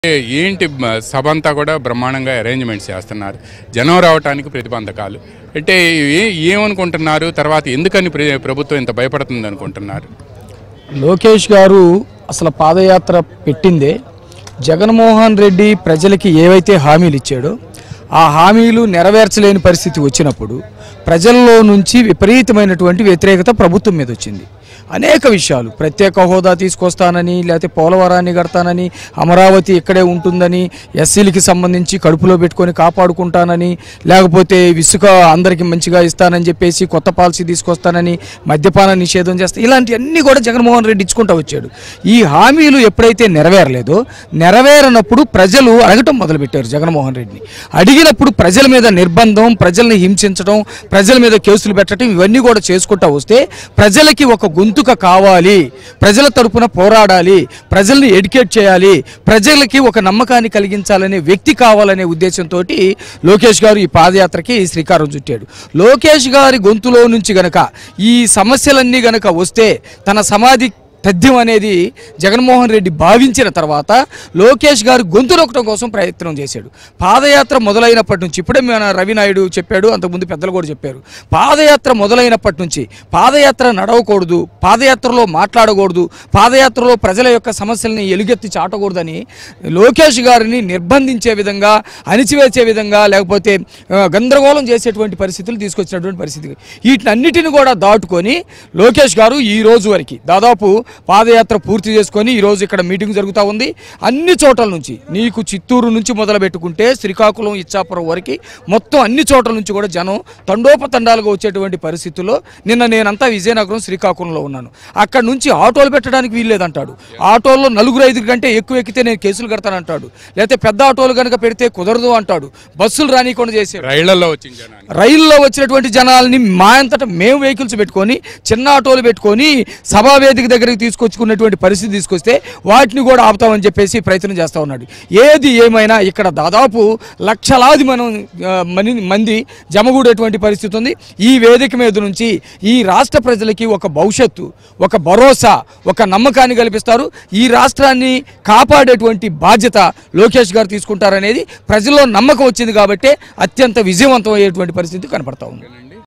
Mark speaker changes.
Speaker 1: ఏంటి సభంతా కూడా బ్రహ్మాండంగా అరేంజ్మెంట్స్ చేస్తున్నారు. జనం రావడానికి ప్రతిబంధకాలు అంటే ఏమనుకుంటున్నారు? తర్వాత ఎందుకని ప్రభుత్వం ఇంత భయపడుతుంది అనుకుంటున్నారు?
Speaker 2: లోకేష్ గారు అసలు పాదయాత్ర పెట్టిందే జగన్మోహన్ రెడ్డి ప్రజలకి ఏవైతే హామీలు ఇచ్చాడో ఆ హామీలు నెరవేర్చలేని పరిస్థితి వచ్చినప్పుడు ప్రజల్లో నుంచి విపరీతమైనటువంటి వ్యతిరేకత ప్రభుత్వం మీద వచ్చింది. అనేక విషయాలు, ప్రత్యేక హోదా తీసుకొస్తానని, లేకపోతే పోలవరాన్ని కడతానని, అమరావతి ఇక్కడే ఉంటుందని, ఎస్సీలకి సంబంధించి కడుపులో పెట్టుకొని కాపాడుకుంటానని, లేకపోతే ఇసుక అందరికీ మంచిగా ఇస్తానని చెప్పేసి కొత్త పాలసీ తీసుకొస్తానని, మద్యపాన నిషేధం చేస్తా, ఇలాంటివన్నీ కూడా జగన్మోహన్ రెడ్డి ఇచ్చుకుంటూ వచ్చాడు. ఈ హామీలు ఎప్పుడైతే నెరవేరలేదో, నెరవేరనప్పుడు ప్రజలు అడగటం మొదలుపెట్టారు జగన్మోహన్ రెడ్డిని. అడిగినప్పుడు ప్రజల మీద నిర్బంధం, ప్రజల్ని హింసించడం, ప్రజల మీద కేసులు పెట్టడం, ఇవన్నీ కూడా చేసుకుంటూ వస్తే ప్రజలకి ఒక గొంతుక కావాలి, ప్రజల తరపున పోరాడాలి, ప్రజల్ని ఎడ్యుకేట్ చేయాలి, ప్రజలకి ఒక నమ్మకాన్ని కలిగించాలనే వ్యక్తి కావాలనే ఉద్దేశంతో లోకేష్ గారు ఈ పాదయాత్రకి శ్రీకారం చుట్టాడు. లోకేష్ గారి గొంతులో నుంచి గనక ఈ సమస్యలన్నీ గనక వస్తే తన సమాధి తథ్యం అనేది జగన్మోహన్ రెడ్డి భావించిన తర్వాత లోకేష్ గారు గొంతు నొక్కడం కోసం ప్రయత్నం చేశాడు. పాదయాత్ర మొదలైనప్పటి నుంచి, ఇప్పుడే మన రవినాయుడు చెప్పాడు, అంతకుముందు పెద్దలు కూడా చెప్పారు, పాదయాత్ర మొదలైనప్పటి నుంచి పాదయాత్ర నడవకూడదు, పాదయాత్రలో మాట్లాడకూడదు, పాదయాత్రలో ప్రజల యొక్క సమస్యల్ని ఎలుగెత్తి చాటకూడదని లోకేష్ గారిని నిర్బంధించే విధంగా, అణిచివేసే విధంగా, లేకపోతే గందరగోళం చేసేటువంటి పరిస్థితులు తీసుకొచ్చినటువంటి పరిస్థితి. వీటన్నిటిని కూడా దాటుకొని లోకేష్ గారు ఈ రోజు వరకు దాదాపు పాదయాత్ర పూర్తి చేసుకొని ఈరోజు ఇక్కడ మీటింగ్ జరుగుతూ ఉంది. అన్ని చోట్ల నుంచి, నీకు చిత్తూరు నుంచి మొదలు పెట్టుకుంటే శ్రీకాకుళం, ఇచ్చాపురం వరకు మొత్తం అన్ని చోట్ల నుంచి కూడా జనం తండోపతండాలుగా వచ్చేటువంటి పరిస్థితుల్లో నిన్న నేనంతా విజయనగరం, శ్రీకాకుళంలో ఉన్నాను. అక్కడ నుంచి ఆటోలు పెట్టడానికి వీల్లేదంటాడు. ఆటోల్లో 4-5 కంటే ఎక్కువ ఎక్కితే నేను కేసులు కడతానంటాడు. లేకపోతే పెద్ద ఆటోలు కనుక పెడితే కుదరదు అంటాడు. బస్సులు రానికుండా చేశారు. రైళ్లలో వచ్చినటువంటి జనాల్ని మా అంతటా మేము వెహికల్స్ పెట్టుకొని, చిన్న ఆటోలు పెట్టుకొని సభావేదిక దగ్గరికి తీసుకొచ్చుకున్నటువంటి పరిస్థితి తీసుకొస్తే వాటిని కూడా ఆపుతామని చెప్పేసి ప్రయత్నం చేస్తూ ఉన్నాడు. ఏది ఏమైనా ఇక్కడ దాదాపు లక్షలాది మంది జమగూడేటువంటి పరిస్థితి ఉంది. ఈ వేదిక మీద నుంచి ఈ రాష్ట్ర ప్రజలకి ఒక భవిష్యత్తు, ఒక భరోసా, ఒక నమ్మకాన్ని కల్పిస్తారు. ఈ రాష్ట్రాన్ని కాపాడేటువంటి బాధ్యత లోకేష్ గారు తీసుకుంటారనేది ప్రజల్లో నమ్మకం వచ్చింది కాబట్టి అత్యంత విజయవంతం అయ్యేటువంటి పరిస్థితి కనపడతా ఉంది.